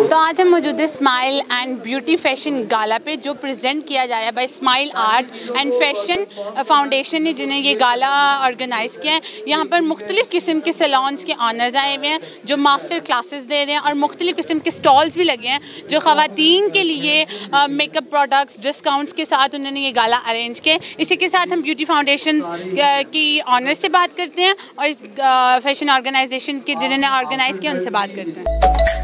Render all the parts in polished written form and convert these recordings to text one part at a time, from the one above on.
तो आज हम मौजूद है smile and beauty fashion gala पे, जो प्रेजेंट किया जा रहा है by smile art and fashion foundation ने, जिन्हें ये गाला ऑर्गेनाइज़ किया है। यहाँ पर मुख्तलिफ़ किस्म के सैलून्स के ऑनर्स आए हुए हैं जो मास्टर क्लासेस दे रहे हैं, और मुख्तलिफ़ किस्म के स्टॉल्स भी लगे हैं जो ख़वातीन के लिए मेकअप प्रोडक्ट्स डिस्काउंट्स के साथ उन्होंने ये गाला अरेंज किया। इसी के साथ हम ब्यूटी फाउंडेशन की ऑनर से बात करते हैं और इस फैशन ऑर्गेनाइजेशन के जिन्होंने ऑर्गेनाइज़ किया उनसे बात करते हैं।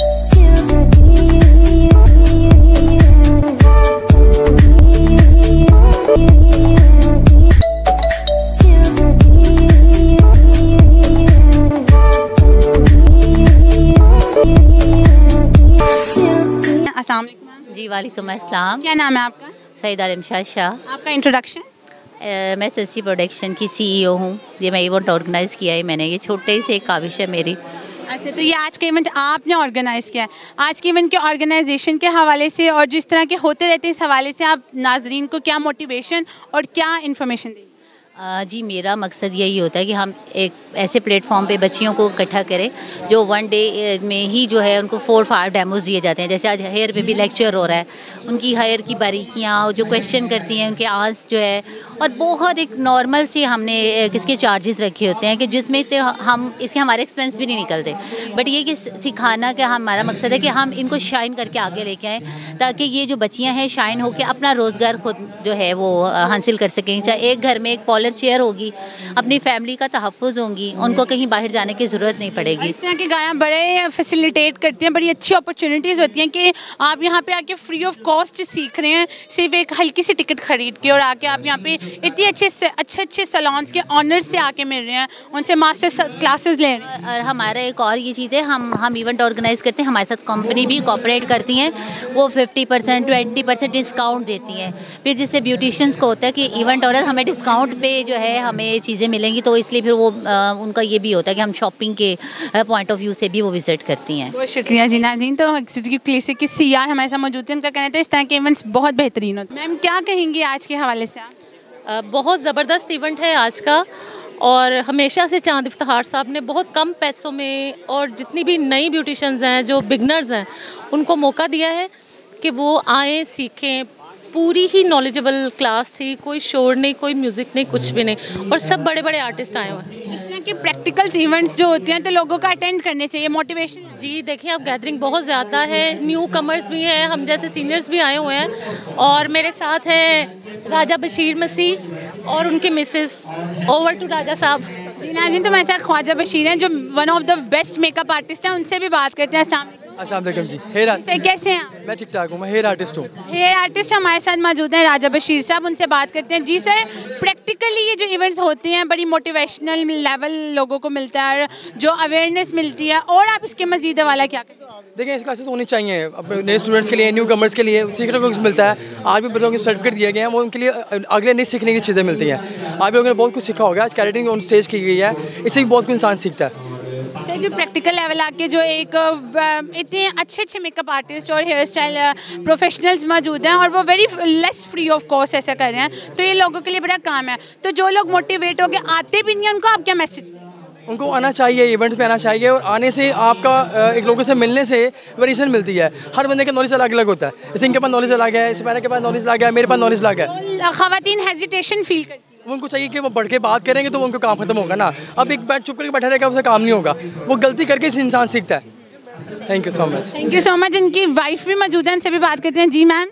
अस्सलाम वालेकुम। जी वालेकुम अस्सलाम। क्या नाम है आपका? सईदा रिमशाद शाह। आपका इंट्रोडक्शन? मैं सस्सी प्रोडक्शन की CEO हूँ। ये मैं इवेंट ऑर्गेनाइज़ किया है मैंने, ये छोटे से एक काविश है मेरी। अच्छा, तो ये आज का इवेंट आपने ऑर्गेनाइज़ किया है। आज के इवेंट के ऑर्गेनाइजेशन के हवाले से और जिस तरह के होते रहते हैं इस हवाले से आप नाजरीन को क्या मोटिवेशन और क्या इन्फॉर्मेशन देंगे? जी मेरा मकसद यही होता है कि हम एक ऐसे प्लेटफॉर्म पे बच्चियों को इकट्ठा करें जो वन डे में ही जो है उनको 4-5 डेमोज दिए जाते हैं। जैसे आज हेयर पे भी लेक्चर हो रहा है, उनकी हेयर की बारीकियाँ जो क्वेश्चन करती हैं उनके आंस जो है, और बहुत एक नॉर्मल से हमने किसके चार्जेस रखे होते हैं कि जिसमें तो हम इसके हमारे एक्सपेंस भी नहीं निकलते। बट ये कि सिखाना का हमारा मकसद है कि हम इनको शाइन करके आगे लेके आएँ ताकि ये जो बच्चियाँ हैं शाइन होकर अपना रोज़गार खुद जो है वो हासिल कर सकें। चाहे एक घर में एक चेयर होगी, अपनी फैमिली का तहफ़्फ़ुज़ होंगी, उनको कहीं बाहर जाने की ज़रूरत नहीं पड़ेगी। इस तरह के गाना बड़े फैसिलिटेट करते हैं, बड़ी अच्छी अपॉर्चुनिटीज़ होती हैं कि आप यहाँ पे आके फ्री ऑफ कॉस्ट सीख रहे हैं, सिर्फ एक हल्की सी टिकट खरीद के, और आके आप यहाँ पे इतनी अच्छे सैलून्स के ऑनर्स से आके मिल रहे हैं, उनसे मास्टर क्लासेस ले रहे हैं। और हमारा एक और ये चीज़ है, हम इवेंट ऑर्गेनाइज़ करते हैं, हमारे साथ कंपनी भी कोऑपरेट करती हैं, वो 50% 20% डिस्काउंट देती हैं। फिर जिससे ब्यूटिशियंस को होता है कि इवेंट ऑर्डर हमें डिस्काउंट पे जो है हमें चीज़ें मिलेंगी, तो इसलिए फिर वो उनका ये भी होता है कि हम शॉपिंग के पॉइंट ऑफ व्यू से भी वो विजिट करती हैं। बहुत शुक्रिया जी नाज़रीन। तो क्लिसिक की CR हमारे साथ मौजूद है, उनका कहना था इस तरह के इवेंट्स बहुत बेहतरीन होते हैं। मैम क्या कहेंगी आज के हवाले से आप? बहुत ज़बरदस्त इवेंट है आज का, और हमेशा से चांद इफ्तिखार साहब ने बहुत कम पैसों में और जितनी भी नई ब्यूटिशंस हैं जो बिगनर्स हैं उनको मौका दिया है कि वो आएँ सीखें। पूरी ही नॉलेजेबल क्लास थी, कोई शोर नहीं, कोई म्यूज़िक नहीं, कुछ भी नहीं, और सब बड़े बड़े आर्टिस्ट आए हुए हैं। इस तरह के प्रैक्टिकल्स इवेंट्स जो होते हैं तो लोगों को अटेंड करने चाहिए, मोटिवेशन। जी देखिए, अब गैदरिंग बहुत ज़्यादा है, न्यू कमर्स भी हैं, हम जैसे सीनियर्स भी आए हुए हैं, और मेरे साथ हैं राजा बशीर मसीह और उनके मिसेस। ओवर टू राजा साहब। जी नाज़रीन, तो मेरे साथ ख्वाजा बशीर हैं जो one of the best makeup artist हैं, उनसे भी बात करते हैं। अस्सलाम वालेकुम जी। हेयर आर्टिस्ट कैसे हैं आप? मैं ठीक ठाक हूँ, मैं हेयर आर्टिस्ट हूँ। हेयर आर्टिस्ट हमारे साथ मौजूद हैं राजा बशीर साहब, उनसे बात करते हैं। जी सर, प्रैक्टिकली ये जो इवेंट्स होते हैं बड़ी मोटिवेशनल लेवल लोगों को मिलता है, जो अवेयरनेस मिलती है, और आप इसके मजीद वाला क्या करते हैं? देखिए, ऐसी क्लासेस होनी चाहिए अपने नए स्टूडेंट्स के लिए, न्यू कमर्स के लिए सीखने को कुछ मिलता है। आज भी बच्चों को सर्टिफिकेट दिए गए हैं, वो उनके लिए अगले नई सीखने की चीज़ें मिलती हैं। आज भी लोगों ने बहुत कुछ सीखा होगा, आज कैरेटिंग ऑन स्टेज की गई है, इससे भी बहुत कुछ इंसान सीखता है। सर, जो प्रैक्टिकल लेवल आके जो एक इतने अच्छे मेकअप आर्टिस्ट और हेयर स्टाइल प्रोफेशनल्स मौजूद हैं और वो very less free of cost ऐसा कर रहे हैं, तो ये लोगों के लिए बड़ा काम है। तो जो लोग मोटिवेट होकर आते भी नहीं हैं, उनको आप क्या मैसेज? उनको आना चाहिए, इवेंट्स पे आना चाहिए, और आने से आपका एक लोगों से मिलने से वेरिएशन मिलती है। हर बंदे का नॉलेज अलग अलग होता है, जैसे इनके पास नॉलेज अलग है, इस के पास नॉलेज अलग है, मेरे पास नॉलेज अलग है। ख़वातीन हेजिटेशन फील करती है, उनको चाहिए कि वो बढ़ के बात करेंगे तो उनको काम खत्म होगा ना। अब एक बैठ चुप करके बैठा रहेगा उससे काम नहीं होगा, वो गलती करके इस इंसान सीखता है। Thank you so much. Thank you so much. इनकी वाइफ भी मौजूद है, उनसे भी बात करते हैं। जी मैम।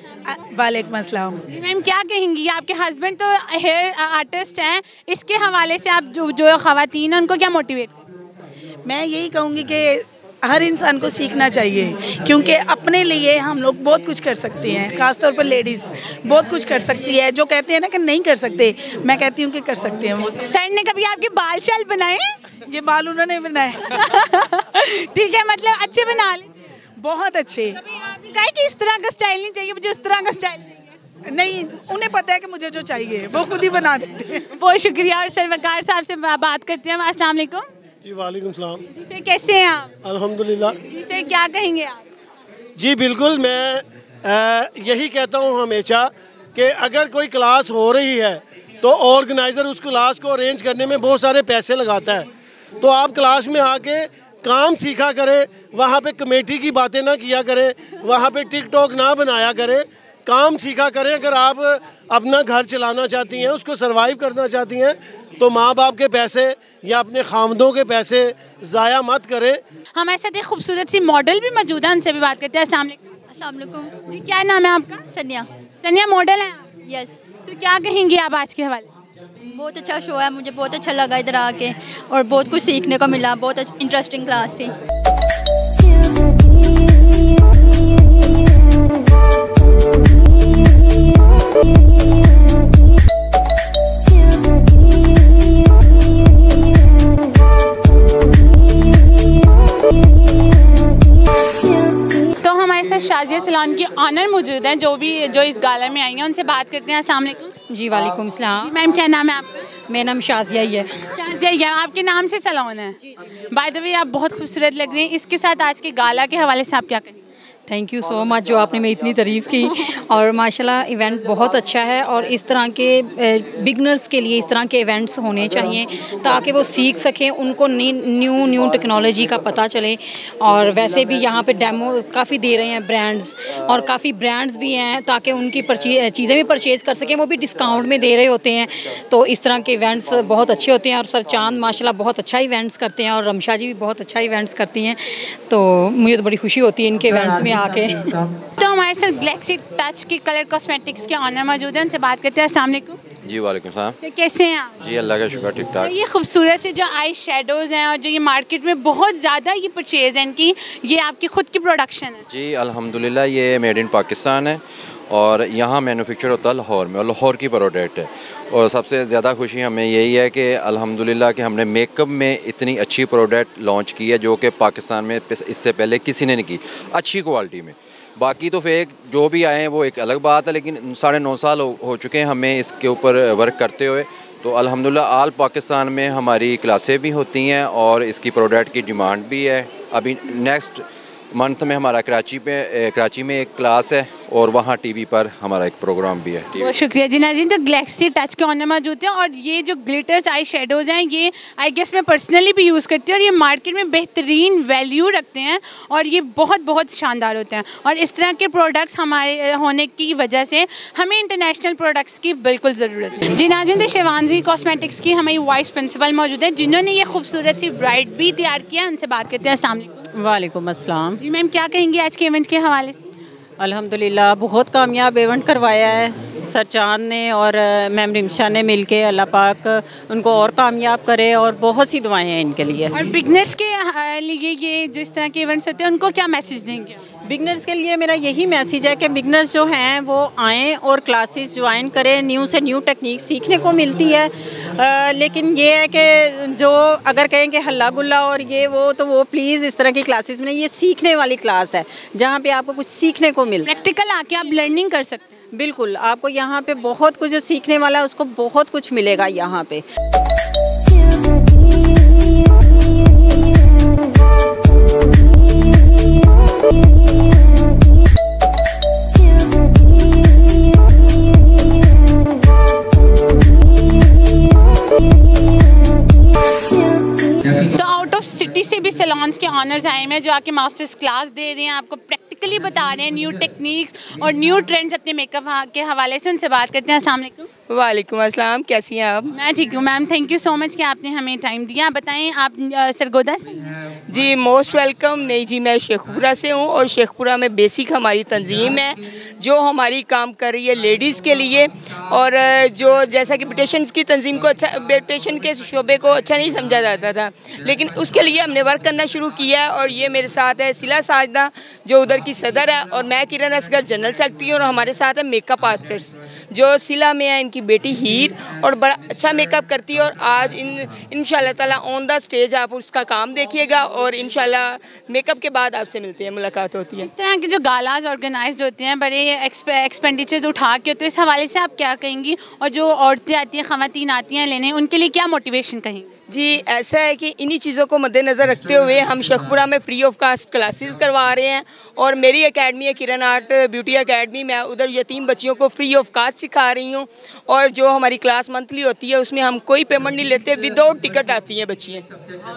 वालेकुम अस्सलाम। जी मैम, क्या कहेंगी? आपके हस्बैंड तो हेयर आर्टिस्ट हैं, इसके हवाले से आप जो ख़वातीन हैं उनको क्या मोटिवेट? मैं यही कहूँगी कि हर इंसान को सीखना चाहिए, क्योंकि अपने लिए हम लोग बहुत कुछ कर सकते हैं, ख़ासतौर पर लेडीज़ बहुत कुछ कर सकती है। जो कहते हैं ना कि नहीं कर सकते, मैं कहती हूँ कि कर सकते हैं वो। सर ने कभी आपके बाल शाल बनाए? ये बाल उन्होंने बनाए। ठीक है, मतलब अच्छे बना ले, बहुत अच्छे। आपने कहा कि इस तरह का स्टाइल नहीं चाहिए, मुझे इस तरह का स्टाइल चाहिए? नहीं, उन्हें पता है कि मुझे जो चाहिए वो खुद ही बना देते हैं। बहुत शुक्रिया। और सरवकार साहब से बात करते हैं। अस्सलाम वालेकुम। जी वालेकुम सलाम। जी सर, कैसे हैं आप? अल्हम्दुलिल्लाह। जी सर, क्या कहेंगे आप? जी बिल्कुल, मैं यही कहता हूँ हमेशा कि अगर कोई क्लास हो रही है तो ऑर्गेनाइज़र उस क्लास को अरेंज करने में बहुत सारे पैसे लगाता है, तो आप क्लास में आके काम सीखा करें, वहाँ पे कमेटी की बातें ना किया करें, वहाँ पे टिकटॉक ना बनाया करें, काम सीखा करें। अगर आप अपना घर चलाना चाहती हैं, उसको सर्वाइव करना चाहती हैं, तो माँ बाप के पैसे या अपने खामदों के पैसे ज़ाया मत करें। हमारे साथ एक खूबसूरत सी मॉडल भी मौजूद है, उनसे भी बात करते हैं। अस्सलाम वालेकुम जी, क्या नाम है आपका? सनिया। सनिया मॉडल है आप? यस। तो क्या कहेंगी आप आज के हवाले? बहुत अच्छा शो है, मुझे बहुत अच्छा लगा इधर आके और बहुत कुछ सीखने को मिला। बहुत इंटरेस्टिंग क्लास थी। शाजिया सैलून की ऑनर मौजूद हैं, जो इस गाला में आई हैं, उनसे बात करते हैं। अस्सलाम वालेकुम। जी वालेकुम सलाम। मैम क्या नाम है आपका? मेरा नाम शाजिया ही है। शाजिया ही है, आपके नाम से सैलून है? बाय द वे आप बहुत खूबसूरत लग रही हैं। इसके साथ आज के गाला के हवाले से आप क्या कहेंगे? थैंक यू सो मच जो आपने मेरी इतनी तारीफ़ की, और माशाल्लाह इवेंट बहुत अच्छा है। और इस तरह के बिगनर्स के लिए इस तरह के इवेंट्स होने चाहिए ताकि वो सीख सकें, उनको न्यू टेक्नोलॉजी का पता चले। और वैसे भी यहाँ पे डेमो काफ़ी दे रहे हैं ब्रांड्स, और काफ़ी ब्रांड्स भी हैं ताकि उनकी चीज़ें भी परचेज़ कर सकें, वो भी डिस्काउंट में दे रहे होते हैं। तो इस तरह के इवेंट्स बहुत अच्छे होते हैं। और सर चांद माशाल्लाह बहुत अच्छा इवेंट्स करते हैं, और रमशा जी भी बहुत अच्छा इवेंट्स करती हैं। तो मुझे तो बड़ी खुशी होती है इनके इवेंट्स में आके। तो हमारे साथ गैलेक्सी टच की कलर कॉस्मेटिक्स के ऑनर मौजूद हैं, उनसे बात करते हैं। अस्सलाम वालेकुम। जी वालेकुम सलाम। कैसे हैं आप? जी अल्लाह का शुक्र, ठीक ठाक। ये खूबसूरत से जो आई शेडोज़ हैं और जो ये मार्केट में बहुत ज़्यादा ये परचेज़ है इनकी, ये आपकी खुद की प्रोडक्शन है? जी अल्हम्दुलिल्लाह ये मेड इन पाकिस्तान है और यहाँ मैन्युफैक्चर होता है लाहौर में, और लाहौर की प्रोडक्ट है। और सबसे ज़्यादा खुशी हमें यही है कि अल्हम्दुलिल्लाह कि हमने मेकअप में इतनी अच्छी प्रोडक्ट लॉन्च की है जो कि पाकिस्तान में इससे पहले किसी ने नहीं की, अच्छी क्वालिटी में। बाकी तो फेक जो भी आए हैं वो एक अलग बात है, लेकिन 9.5 साल हो चुके हैं हमें इसके ऊपर वर्क करते हुए। तो अल्हम्दुलिल्लाह आल पाकिस्तान में हमारी क्लासें भी होती हैं और इसकी प्रोडक्ट की डिमांड भी है। अभी नेक्स्ट मंथ में हमारा कराची में एक क्लास है और वहाँ टीवी पर हमारा एक प्रोग्राम भी है। बहुत शुक्रिया जी नाज़रीन। तो गैलेक्सी टच के ऑनर मौजूद हैं, और ये जो ग्लिटर्स आई शेडोज़ हैं ये आई गेस मैं पर्सनली भी यूज़ करती हूँ, और ये मार्केट में बेहतरीन वैल्यू रखते हैं और ये बहुत शानदार होते हैं। और इस तरह के प्रोडक्ट्स हमारे होने की वजह से हमें इंटरनेशनल प्रोडक्ट्स की बिल्कुल ज़रूरत है जी नाज़रीन। तो शिवानजी कॉस्मेटिक्स की हमारी वाइस प्रिंसिपल मौजूद है जिन्होंने ये खूबसूरत सी ब्राइड भी तैयार किया, उनसे बात करते हैं। अस्सलाम वालेकुम। वालेकुम अस्सलाम। जी मैम क्या कहेंगी आज के इवेंट के हवाले से? अल्हम्दुलिल्लाह बहुत कामयाब इवेंट करवाया है सर चांद ने और मैम रिमशा ने मिलके। अल्लाह पाक उनको और कामयाब करे, और बहुत सी दुआएं हैं इनके लिए। और बिगनर्स के लिए ये जो इस तरह के इवेंट्स होते हैं उनको क्या मैसेज देंगे? बिगनर्स के लिए मेरा यही मैसेज है कि बिगनर्स जो हैं वो आएँ और क्लासेस ज्वाइन करें। न्यू से न्यू टेक्निक सीखने को मिलती है। लेकिन ये है कि जो अगर कहें कि हल्ला गुल्ला और ये वो, तो वो प्लीज़ इस तरह की क्लासेस में, ये सीखने वाली क्लास है जहाँ पे आपको कुछ सीखने को मिले, प्रैक्टिकल आके आप लर्निंग कर सकते हैं। बिल्कुल, आपको यहाँ पे बहुत कुछ जो सीखने वाला है उसको बहुत कुछ मिलेगा यहाँ पे। सिटी से भी सैलून्स के ऑनर्स आए हैं जो आके मास्टर्स क्लास दे रहे हैं, आपको प्रैक्टिकली बता रहे हैं न्यू टेक्निक्स और न्यू ट्रेंड्स अपने मेकअप के हवाले से। उनसे बात करते हैं। अस्सलाम वालेकुम। वालेकुम अस्सलाम, कैसी हैं आप? मैं ठीक हूँ ma'am, thank you so much कि आपने हमें टाइम दिया। आप बताएं आप सरगोदा से? जी मोस्ट वेलकम। नहीं जी, मैं शेखपुरा से हूँ और शेखपुरा में बेसिक हमारी तंजीम है जो हमारी काम कर रही है लेडीज़ के लिए। और जो जैसा कि ब्यूटिशियन की तंजीम को अच्छा, ब्यूटिशियन के शोबे को अच्छा नहीं समझा जाता था, लेकिन उसके लिए हमने वर्क करना शुरू किया। और ये मेरे साथ है सिला साजदा जो उधर की सदर है, और मैं किरण असगर जनरल सेक्रेटरी, और हमारे साथ है मेकअप आर्टिस्ट जो सिला में है, इनकी बेटी हीर, और बड़ा अच्छा मेकअप करती है। और आज इंशाल्लाह ताला ऑन द स्टेज आप उसका काम देखिएगा, और इंशाल्लाह मेकअप के बाद आपसे मिलते हैं, मुलाकात होती है। इस तरह के जो गालाज ऑर्गेनाइज होते हैं बड़े एक्सपेंडिचर्स उठा के होते हैं, इस हवाले से आप क्या कहेंगी? और जो औरतें आती हैं, ख़वातीन आती हैं लेने, उनके लिए क्या मोटिवेशन कहेंगी? जी ऐसा है कि इन्हीं चीज़ों को मद्देनज़र रखते हुए हम शेखपुरा में फ्री ऑफ कास्ट क्लासेस करवा रहे हैं। और मेरी एकेडमी है किरण आर्ट ब्यूटी एकेडमी, मैं उधर यतीम बच्चियों को फ्री ऑफ कास्ट सिखा रही हूँ। और जो हमारी क्लास मंथली होती है उसमें हम कोई पेमेंट नहीं लेते, विदाउट टिकट आती हैं बच्चियाँ।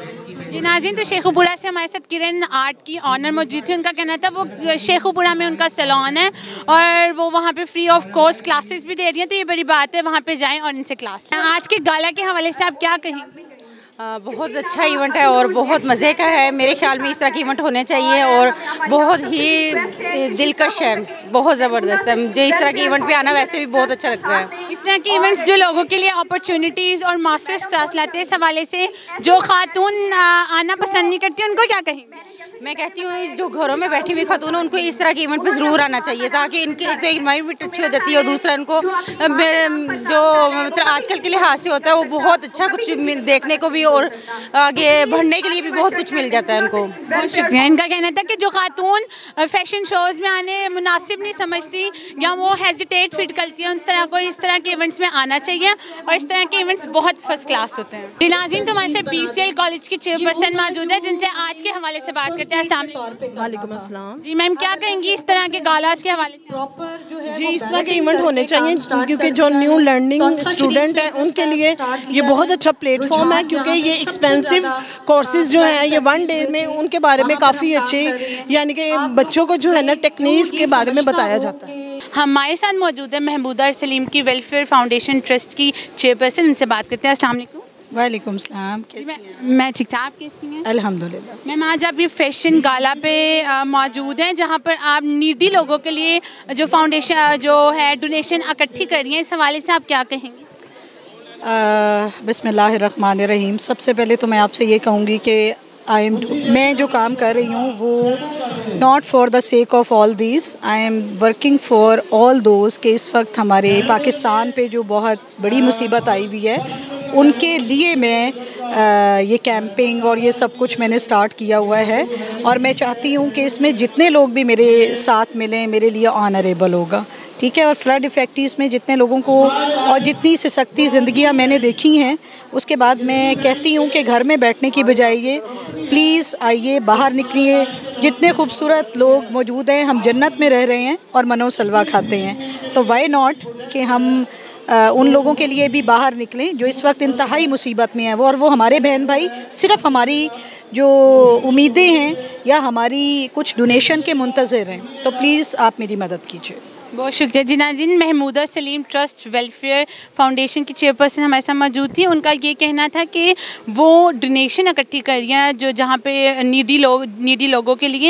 जी नाज़रीन, तो शेखुपुरा से हमारे साथ किरण आर्ट की ऑनर मौजूद थी। उनका कहना था वो शेखुपुरा में उनका सैलून है और वो वहाँ पे फ्री ऑफ कॉस्ट क्लासेस भी दे रही हैं, तो ये बड़ी बात है, वहाँ पे जाएं और इनसे क्लास। आज के गाला के हवाले से आप क्या कहेंगे? बहुत अच्छा इवेंट है और बहुत मज़े का है। मेरे ख्याल में इस तरह के इवेंट होने चाहिए और बहुत ही दिलकश है, बहुत ज़बरदस्त है। मुझे इस तरह के इवेंट पे आना वैसे भी बहुत अच्छा लगता है। इस तरह के इवेंट्स जो लोगों के लिए अपॉर्चुनिटीज़ और मास्टर्स क्लास लाते हैं, इस हवाले से जो खातून आना पसंद नहीं करती उनको क्या कहेंगे? मैं कहती हूँ जो घरों में बैठी हुई खातून है उनको इस तरह के इवेंट पे ज़रूर आना चाहिए, ताकि इनकी एक तो इन्वायरमेंट अच्छी हो जाती है और दूसरा इनको जो मतलब आजकल के लिहाज से होता है वो बहुत अच्छा कुछ देखने को भी और आगे बढ़ने के लिए भी बहुत कुछ मिल जाता है उनको। बहुत शुक्रिया। इनका कहना था कि जो खातून फैशन शोज़ में आने मुनासिब नहीं समझती या वो हेजिटेट फील करती है, उस तरह को इस तरह के इवेंट्स में आना चाहिए और इस तरह के इवेंट्स बहुत फर्स्ट क्लास होते हैं। जी नाज़रीन, तो हमारे साथ BCL कॉलेज की चेयरपर्सन मौजूद है जिनसे आज के हवाले से बात करते हैं। वालेकुम अस्सलाम। जी मैम, क्या कहेंगी इस तरह के गालास के हवाले से? जी इस तरह के इवेंट होने चाहिए क्योंकि जो न्यू लर्निंग स्टूडेंट हैं उनके लिए ये बहुत अच्छा प्लेटफॉर्म है, क्योंकि ये एक्सपेंसिव कोर्सेज जो हैं ये 1 डे में उनके बारे में काफ़ी अच्छे, यानी कि बच्चों को जो है ना टेक्निक्स के बारे में बताया जाता है। हमारे साथ मौजूद है महमूदा सलीम की वेलफेयर फाउंडेशन ट्रस्ट की चेयरपर्सन, उनसे बात करते हैं। अस्सलाम वालेकुम। वालेकुम सलाम। मैं ठीक ठाक, आप कैसी हैं? अल्हम्दुलिल्लाह। मैम, आज आप ये फैशन गाला पे मौजूद हैं जहाँ पर आप नीडी लोगों के लिए जो फाउंडेशन जो है डोनेशन इकट्ठी कर रही हैं, इस हवाले से आप क्या कहेंगे? बिस्मिल्लाहिर्रहमानिर्रहीम। सबसे पहले तो मैं आपसे ये कहूँगी कि मैं जो काम कर रही हूँ वो not for the sake of all this, I am working for all those के इस वक्त हमारे पाकिस्तान पे जो बहुत बड़ी मुसीबत आई हुई है उनके लिए मैं ये कैंपिंग और ये सब कुछ मैंने स्टार्ट किया हुआ है और मैं चाहती हूँ कि इसमें जितने लोग भी मेरे साथ मिलें मेरे लिए ऑनरेबल होगा, ठीक है। और फ्लड इफेक्टिस में जितने लोगों को और जितनी से सख्ती ज़िंदगियाँ मैंने देखी हैं, उसके बाद मैं कहती हूँ कि घर में बैठने की बजाय ये प्लीज़ आइए, बाहर निकलिए। जितने खूबसूरत लोग मौजूद हैं, हम जन्नत में रह रहे हैं और मनो सलवा खाते हैं, तो वाई नॉट कि हम उन लोगों के लिए भी बाहर निकलें जो इस वक्त इंतहाई मुसीबत में हैं और वो हमारे बहन भाई सिर्फ हमारी जो उम्मीदें हैं या हमारी कुछ डोनेशन के मुंतज़िर हैं। तो प्लीज़ आप मेरी मदद कीजिए। बहुत शुक्रिया। जी नाज़रीन, Mahmooda Saleem trust welfare foundation की चेयरपर्सन हमारे साथ मौजूद थी। उनका ये कहना था कि वो डोनेशन इकट्ठी कर रही हैं जो जहाँ पे नीडी लोगों के लिए।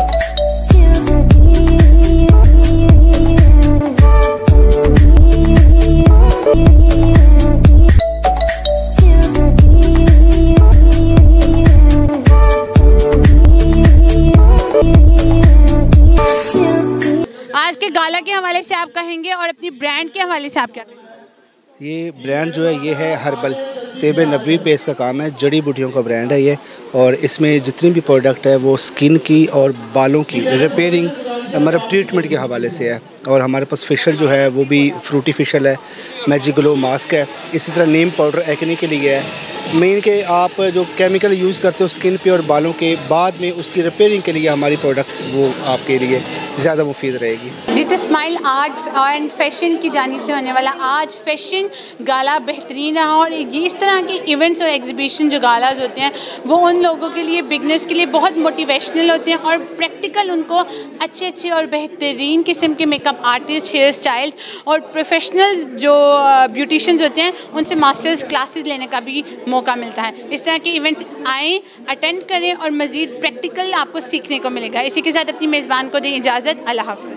आज के गाला के हवाले से आप कहेंगे और अपनी ब्रांड के हवाले से आप क्या कहेंगे? ये ब्रांड जो है ये है हर्बल तेब नबवी पे इसका काम है, जड़ी बूटियों का ब्रांड है ये, और इसमें जितनी भी प्रोडक्ट है वो स्किन की और बालों की रिपेयरिंग मतलब ट्रीटमेंट के हवाले से है। और हमारे पास फेशियल जो है वो भी फ्रूटी फेशियल है, मैजिक ग्लो मास्क है, इसी तरह नीम पाउडर एक्ने के लिए है। मेन के आप जो केमिकल यूज़ करते हो स्किन पे और बालों के, बाद में उसकी रिपेयरिंग के लिए हमारी प्रोडक्ट वो आपके लिए ज़्यादा मुफीद रहेगी। जी, तो स्माइल आर्ट एंड फैशन की जानिब से होने वाला आज फैशन गाला बेहतरीन रहा और ये इस तरह के इवेंट्स और एग्जीबिशन जो गालाज होते हैं वो उन लोगों के लिए, बिगनर्स के लिए बहुत मोटिवेशनल होते हैं और प्रैक्टिकल उनको अच्छे और बेहतरीन किस्म के मेकअप आर्टिस्ट, हेयर स्टाइल्स और प्रोफेशनल्स जो ब्यूटिशियंस होते हैं उनसे मास्टर्स क्लासेस लेने का भी मौका मिलता है। इस तरह के इवेंट्स आएँ, अटेंड करें और मज़ीद प्रैक्टिकल आपको सीखने को मिलेगा। इसी के साथ अपनी मेज़बान को दें इजाज़त। अल्लाह हाफ़िज़।